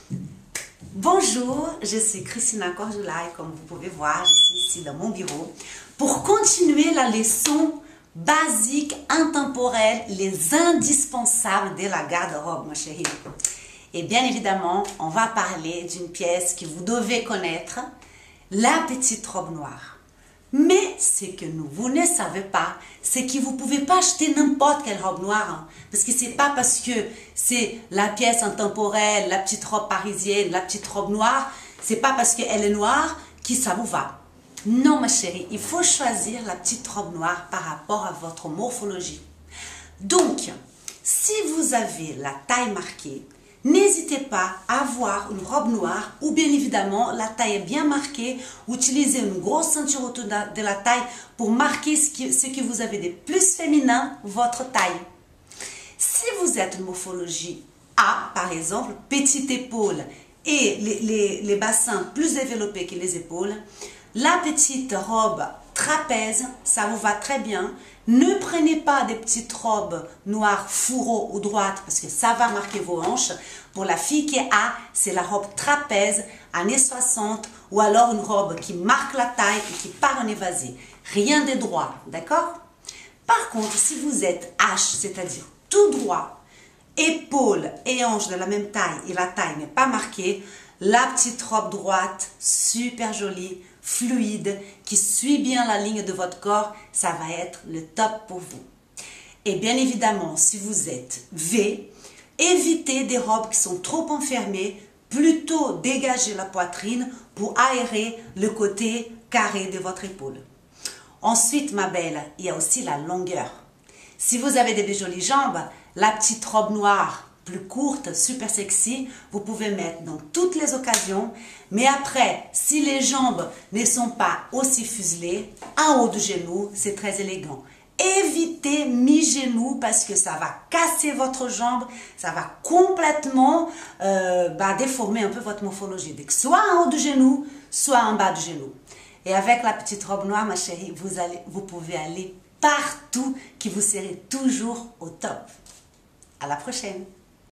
Bonjour, je suis Christina Cordula et comme vous pouvez voir, je suis ici dans mon bureau pour continuer la leçon basique, intemporelle, les indispensables de la garde-robe, ma chérie. Et bien évidemment, on va parler d'une pièce que vous devez connaître, la petite robe noire. Mais ce que vous ne savez pas, c'est que vous ne pouvez pas acheter n'importe quelle robe noire. Hein, parce que ce n'est pas parce que c'est la pièce intemporelle, la petite robe parisienne, la petite robe noire, c'est pas parce qu'elle est noire que ça vous va. Non, ma chérie, il faut choisir la petite robe noire par rapport à votre morphologie. Donc, si vous avez la taille marquée, n'hésitez pas à avoir une robe noire ou bien évidemment la taille est bien marquée, utilisez une grosse ceinture autour de la taille pour marquer ce que vous avez de plus féminin, votre taille. Si vous êtes une morphologie A, par exemple, petite épaule et les bassins plus développés que les épaules, la petite robe trapèze, ça vous va très bien. Ne prenez pas des petites robes noires fourreau ou droite parce que ça va marquer vos hanches. Pour la fille qui est A, c'est la robe trapèze, années 60, ou alors une robe qui marque la taille et qui part en évasé. Rien de droit, d'accord? Par contre, si vous êtes H, c'est-à-dire tout droit, épaules et hanches de la même taille et la taille n'est pas marquée, la petite robe droite, super jolie, fluide, qui suit bien la ligne de votre corps, ça va être le top pour vous. Et bien évidemment, si vous êtes V, évitez des robes qui sont trop enfermées, plutôt dégagez la poitrine pour aérer le côté carré de votre épaule. Ensuite, ma belle, il y a aussi la longueur. Si vous avez des jolies jambes, la petite robe noire plus courte, super sexy, vous pouvez mettre dans toutes les occasions. Mais après, si les jambes ne sont pas aussi fuselées, en haut du genou, c'est très élégant. Évitez mi-genou parce que ça va casser votre jambe, ça va complètement déformer un peu votre morphologie. Donc, soit en haut du genou, soit en bas du genou. Et avec la petite robe noire, ma chérie, vous pouvez aller partout, que vous serez toujours au top. À la prochaine!